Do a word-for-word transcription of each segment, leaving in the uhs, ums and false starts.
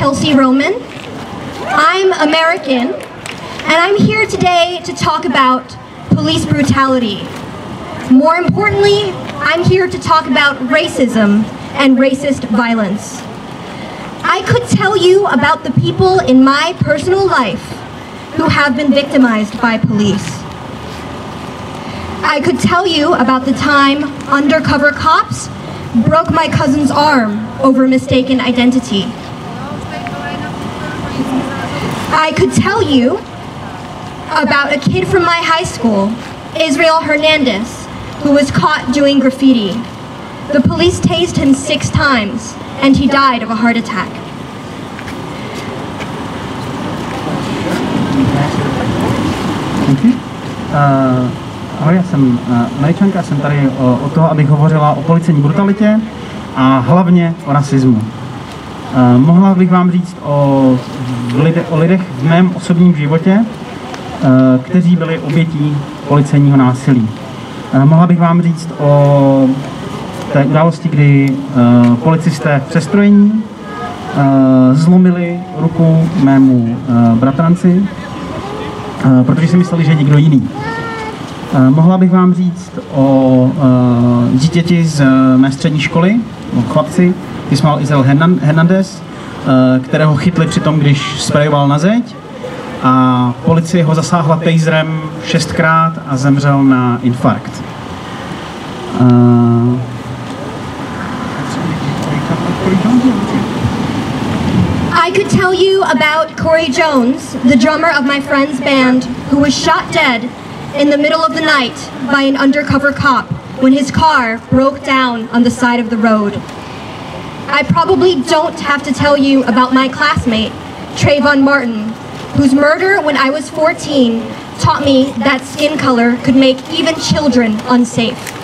Kelsey Roman. I'm American, and I'm here today to talk about police brutality. More importantly, I'm here to talk about racism and racist violence. I could tell you about the people in my personal life who have been victimized by police. I could tell you about the time undercover cops broke my cousin's arm over mistaken identity. I could tell you about a kid from my high school, Israel Hernandez, who was caught doing graffiti. The police tased him six times, and he died of a heart attack. Thank you. Uh, ahoj, já jsem uh, Američanka, jsem tady uh, od toho, abych hovořila o policejní brutalitě a hlavně o rasismu. Uh, mohla bych vám říct o, lide, o lidech v mém osobním životě, uh, kteří byli obětí policejního násilí. Uh, mohla bych vám říct o té události, kdy uh, policisté v přestrojení uh, zlomili ruku mému uh, bratranci, uh, protože si mysleli, že je někdo jiný. Uh, mohla bych vám říct o uh, dítěti z uh, mé střední školy, o chlapci, který se jmenoval Israel Hernandez, uh, kterého chytli při tom, když sprejoval na zeď, a policie ho zasáhla taserem šestkrát a zemřel na infarkt. Uh, I could tell you about Corey Jones, the drummer of my friend's band, who was shot dead in the middle of the night by an undercover cop when his car broke down on the side of the road. I probably don't have to tell you about my classmate, Trayvon Martin, whose murder when I was fourteen taught me that skin color could make even children unsafe.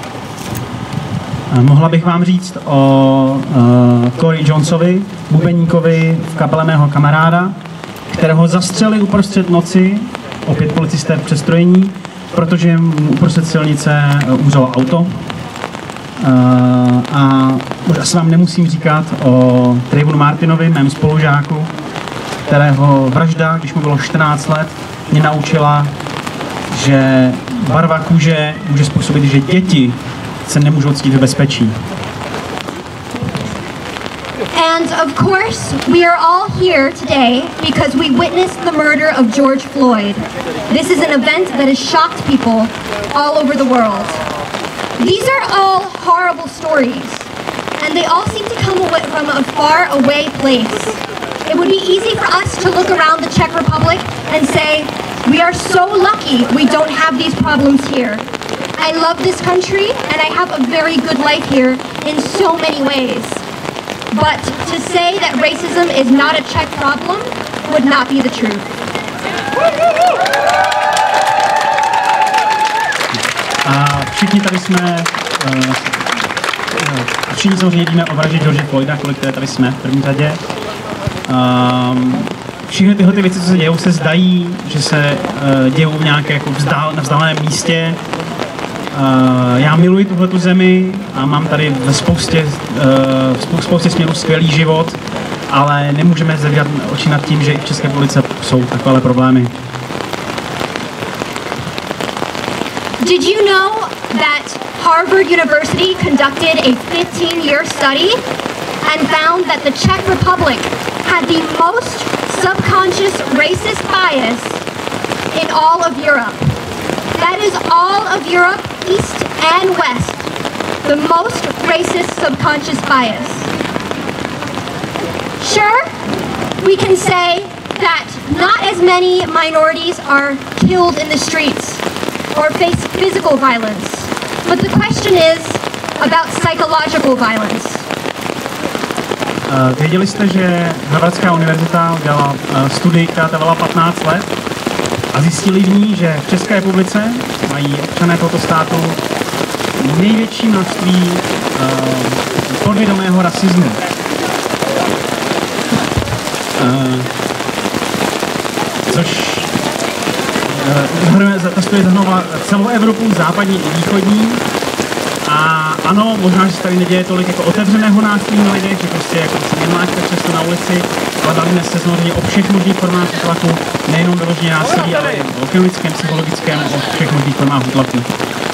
Mohla bych vám říct o uh, Corey Jonesovi, bubeníkovi v kapele mého kamaráda, kterého zastřelili uprostřed noci, opět policisté v přestrojení, protože mu uprostřed silnice uh, uzelo auto. Uh, a už asi vám nemusím říkat o Trayvonu Martinovi, mém spolužáku, kterého vražda, když mu bylo čtrnáct let, mě naučila, že barva kůže může způsobit, že děti se nemůžou cítit v bezpečí. And of course, we are all here today because we witnessed the murder of George Floyd. This is an event that has shocked people all over the world. These are all horrible stories, and they all seem to come from a far away place. It would be easy for us to look around the Czech Republic and say, we are so lucky we don't have these problems here. I love this country and I have a very good life here in so many ways. But to say that racism is not a Czech problem would not be the truth. A všichni tady jsme, uh, všichni samozřejmě víme o vraždě George Floyda, kolik tady jsme v první řadě. Um, všechny tyhle ty věci, co se dějou, se zdají, že se uh, dějou v nějaké jako vzdál, na vzdáleném místě. Uh, já miluji tuhletu zemi a mám tady ve spoustě, uh, v spoustě směrů skvělý život, ale nemůžeme zavírat oči nad tím, že i v České republice jsou takové problémy. Did you know that Harvard University conducted a fifteen-year study and found that the Czech Republic had the most subconscious racist bias in all of Europe? That is all of Europe, East and West, the most racist subconscious bias. Sure, we can say that not as many minorities are killed in the streets or face physical violence, but the question is about psychological violence. Uh, věděli jste, že Harvardská univerzita dělala uh, studii, která trvala patnáct let a zjistili v ní, že v České republice mají občané tohoto státu největší množství uh, podvědomého rasismu. Uh, což ta studie zahrnovala celou Evropu, západní i východní. A ano, možná, že se tady neděje tolik jako otevřeného násilí na lidech, že prostě jako se nemláčka často na ulici, bavíme se samozřejmě o všech možných formách útlaku, nejenom vyloženě násilí, ale i o ekonomickém, psychologickém, o všech možných formách útlaku.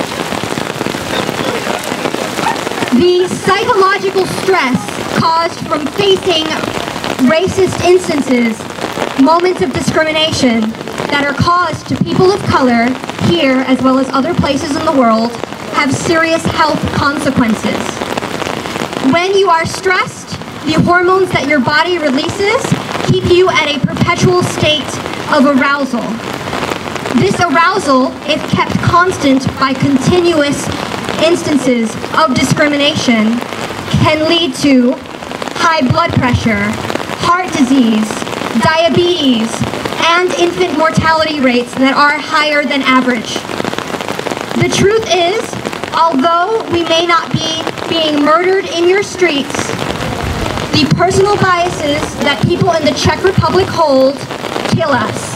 The psychological stress caused from facing racist instances, moments of discrimination that are caused to people of color here as well as other places in the world have serious health consequences. When you are stressed, the hormones that your body releases keep you at a perpetual state of arousal. This arousal, if kept constant by continuous instances of discrimination, can lead to high blood pressure, heart disease, diabetes, and infant mortality rates that are higher than average. The truth is, although we may not be being murdered in your streets, the personal biases that people in the Czech Republic hold kill us.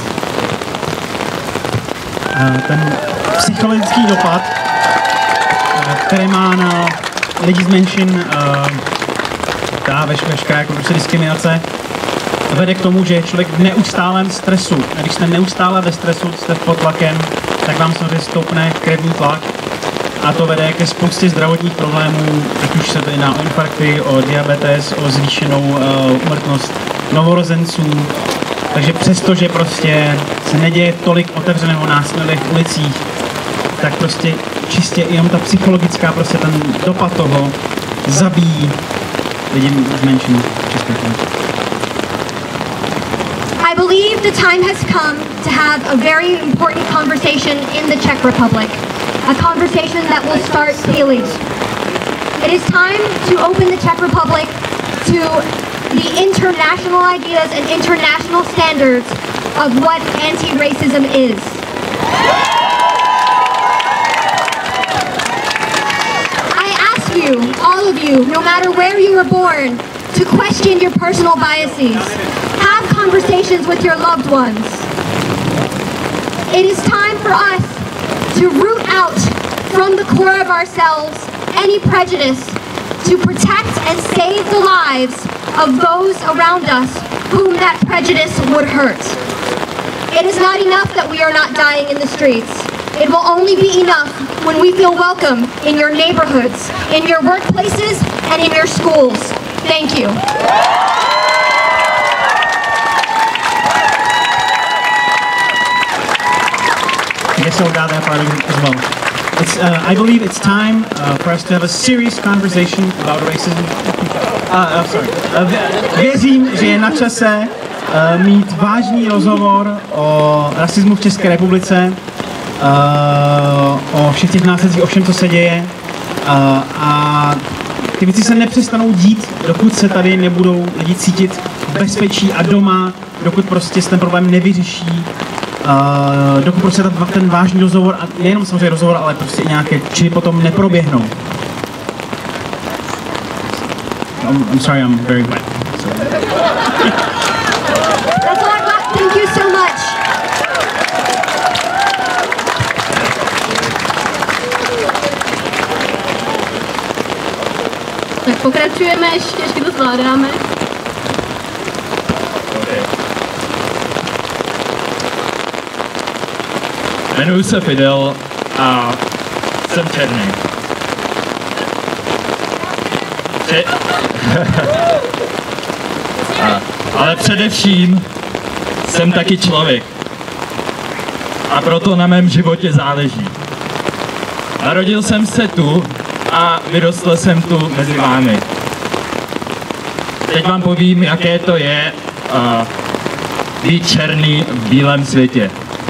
Ten psychologický dopad, který má na lidi z menšin, ta veškerá jako prostě diskriminace, vede k tomu, že je člověk v neustálém stresu. A když jste neustále ve stresu, jste pod tlakem, tak vám samozřejmě stoupne krevní tlak a to vede ke spoustě zdravotních problémů, ať už se to jedná o infarkty, o diabetes, o zvýšenou uh, úmrtnost novorozenců. Takže přesto, že prostě se neděje tolik otevřeného násilí v ulicích, tak prostě čistě jenom ta psychologická, prostě ten dopad toho zabíjí lidi z menšin v České republice. I believe the time has come to have a very important conversation in the Czech Republic, a conversation that will start daily. It is time to open the Czech Republic to the international ideas and international standards of what anti-racism is. I ask you, all of you, no matter where you were born, to question your personal biases. Have conversations with your loved ones. It is time for us to root out from the core of ourselves any prejudice, to protect and save the lives of those around us whom that prejudice would hurt. It is not enough that we are not dying in the streets. It will only be enough when we feel welcome in your neighborhoods, in your workplaces, and in your schools. Thank you. I guess I'll got that part of it as well. It's, uh, I believe it's time uh, for us to have a serious conversation about racism. Uh, uh, sorry. Uh, věřím, že je na čase uh, mít vážný rozhovor o rasismu v České republice, uh, o všech těch následcích, o všem, co se děje. Uh, a ty věci se nepřestanou dít, dokud se tady nebudou lidi cítit v bezpečí a doma, dokud prostě se ten problém nevyřeší. Uh, dokud prostě ten, ten vážný rozhovor, a nejenom samozřejmě rozhovor, ale prostě nějaké činy potom neproběhnou. I'm, I'm sorry, I'm very wet. So. That's all I got. Thank you so much. Tak pokračujeme ještě, ještě to zvládáme. Jmenuji se Fidel a jsem černý. Pře- a, ale především jsem taky člověk. A proto na mém životě záleží. Narodil jsem se tu a vyrostl jsem tu mezi vámi. Teď vám povím, jaké to je uh, být černý v bílém světě.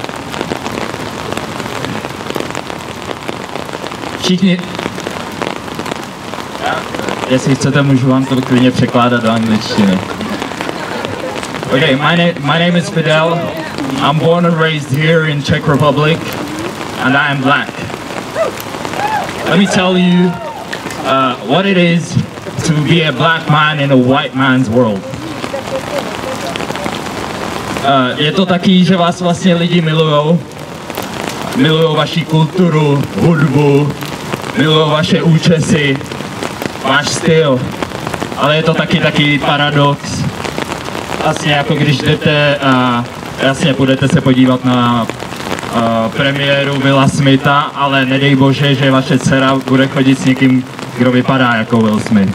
Všichni... Jestli chcete, můžu vám to klidně překládat do angličtiny. Okay, my, na my name is Fidel. I'm born and raised here in Czech Republic, and I am black. Let me tell you uh, what it is to be a black man in a white man's world. Uh, je to taky, že vás vlastně lidi milujou. Milujou vaši kulturu, hudbu, milujou vaše účesy, váš styl. Ale je to taky taky paradox, Vlastně jako když jdete, uh, jasně půjdete se podívat na uh, premiéru Willa Smitha, ale nedej bože, že vaše dcera bude chodit s někým, kdo vypadá jako Will Smith.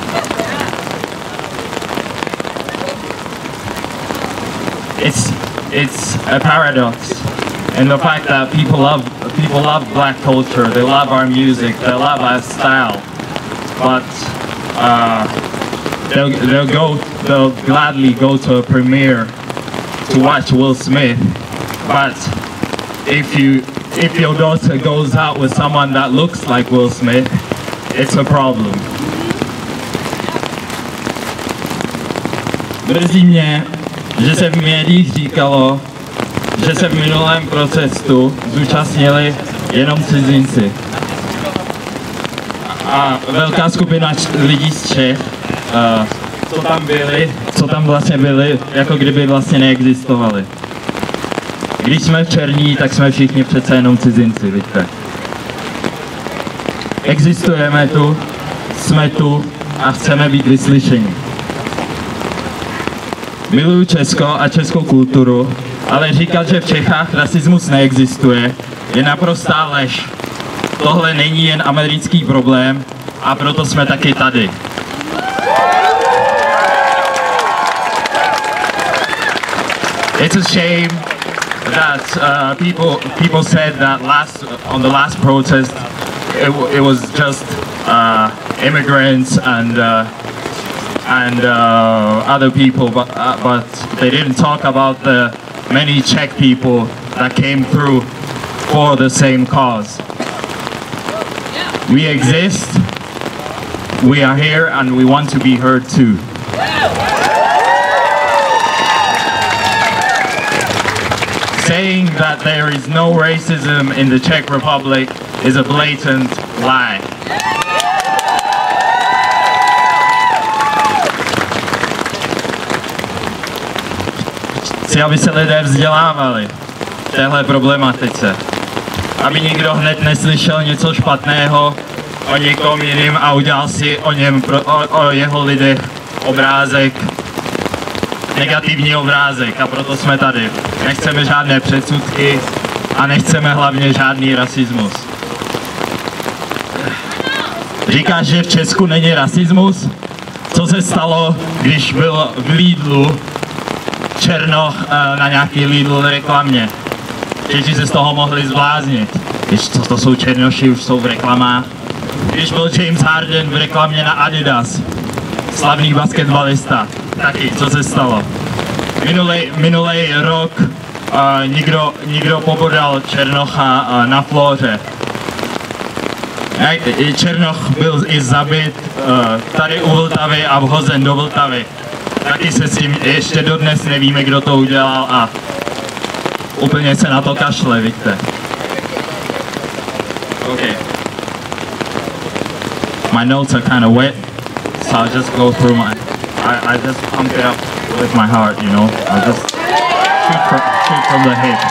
It's it's a paradox, and the fact that people love people love black culture, they love our music, they love our style, but uh, they'll they'll go they'll gladly go to a premiere to watch Will Smith, but if you if your daughter goes out with someone that looks like Will Smith, it's a problem. Mrzí mě, že se v médiích říkalo, že se v minulém protestu zúčastnili jenom cizinci. A velká skupina lidí z Čech, uh, co tam byli, co tam vlastně byli, jako kdyby vlastně neexistovali. Když jsme černí, tak jsme všichni přece jenom cizinci, vidíte. Existujeme tu, jsme tu a chceme být vyslyšeni. Miluju Česko a českou kulturu, ale říkat, že v Čechách rasismus neexistuje, je naprostá lež. Tohle není jen americký problém a proto jsme taky tady. It's a shame that uh, people people said that last on the last protest it, it was just uh, immigrants and uh, and uh, other people, but uh, but they didn't talk about the many Czech people that came through for the same cause. We exist, we are here, and we want to be heard too. Saying that there is no racism in the Czech Republic is a blatant lie. Chci, aby se lidé vzdělávali v téhle problematice. Aby nikdo hned neslyšel něco špatného o někom jiným a udělal si o něm, o, o jeho lidech obrázek, negativní obrázek, a proto jsme tady. Nechceme žádné předsudky a nechceme hlavně žádný rasismus. Říkáš, že v Česku není rasismus? Co se stalo, když byl v Lidlu černoch na nějaký Lidl reklamě? Češi se z toho mohli zbláznit. Když to, to jsou černoši, už jsou v reklamách. Když byl James Harden v reklamě na Adidas, slavný basketbalista, taky, co se stalo? Minulej, minulej rok uh, nikdo, nikdo pobodal černocha uh, na flóře. Černoch byl i zabit uh, tady u Vltavy a vhozen do Vltavy. Taky se s tím ještě dodnes nevíme, kdo to udělal, a úplně se na to kašle, víte. Okay. My notes are kind of wet, so I'll just go through my, I, I just pump it up with my heart, you know. I'll just shoot from, shoot from the hip.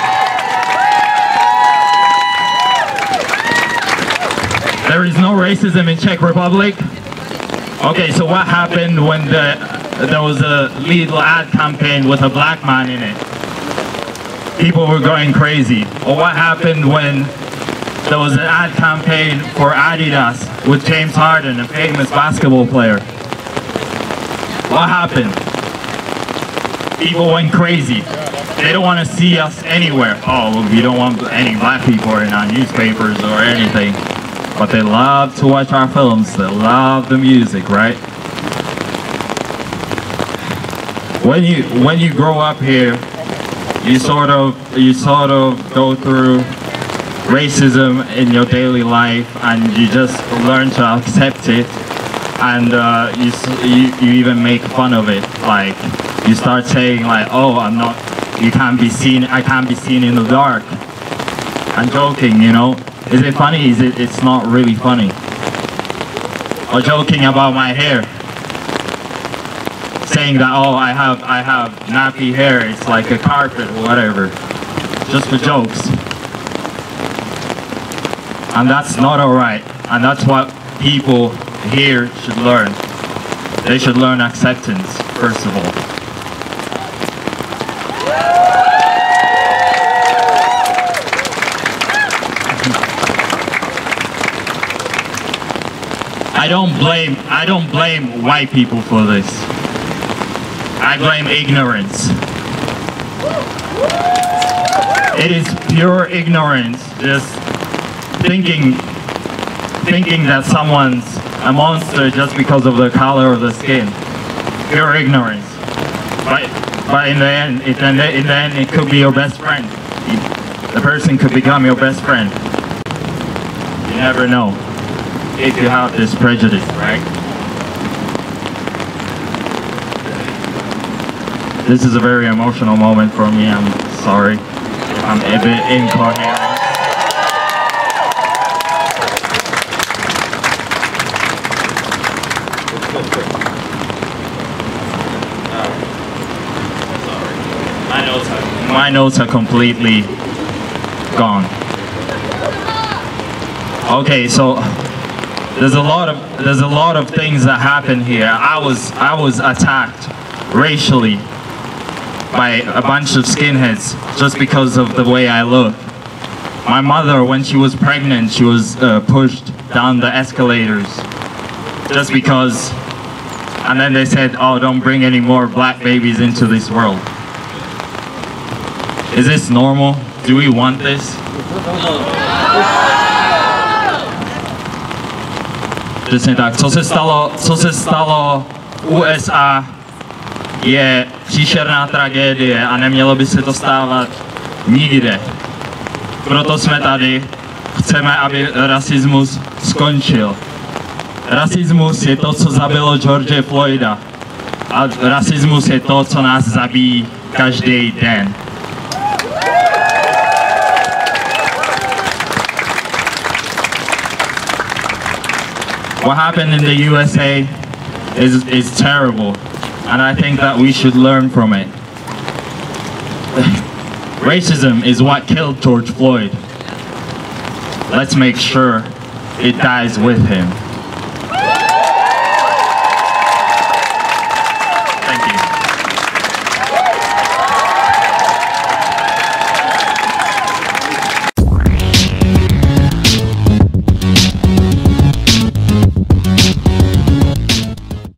There is no racism in Czech Republic. Okay, so what happened when the, there was a Lidl ad campaign with a black man in it? People were going crazy. Or what happened when there was an ad campaign for Adidas with James Harden, a famous basketball player? What happened? People went crazy. They don't want to see us anywhere. Oh, well, we don't want any black people in our newspapers or anything. But they love to watch our films. They love the music, right? When you when you grow up here, you sort of you sort of go through racism in your daily life, and you just learn to accept it, and uh, you, you you even make fun of it. Like you start saying like, "Oh, I'm not. You can't be seen. I can't be seen in the dark." I'm joking, you know. Is it funny? Is it? It's not really funny. Or joking about my hair, saying that, "Oh, I have I have nappy hair. It's like a carpet or whatever," just for jokes. And that's not alright. And that's what people here should learn. They should learn acceptance, first of all. I don't blame I don't blame white people for this. I blame ignorance. It is pure ignorance, just thinking thinking that someone's a monster just because of the color of the skin. Pure ignorance. But but in the end, it, in, the, in the end, it could be your best friend. The person could become your best friend. You never know if you have this prejudice, right? This is a very emotional moment for me. I'm sorry if I'm a bit incoherent. My notes are, my notes are completely gone. Okay, so there's a lot of there's a lot of things that happen here. I was I was attacked racially by a bunch of skinheads just because of the way I look. My mother, when she was pregnant, she was uh, pushed down the escalators just because, and then they said, oh, don't bring any more black babies into this world. Is this normal? Do we want this? Přesně tak. Co se stalo, co se stalo v U S A je příšerná tragédie a nemělo by se to stávat nikde. Proto jsme tady, chceme, aby rasismus skončil. Rasismus je to, co zabilo George Floyda. A rasismus je to, co nás zabíjí každý den. What happened in the U S A is, is terrible, and I think that we should learn from it. Racism is what killed George Floyd. Let's make sure it dies with him.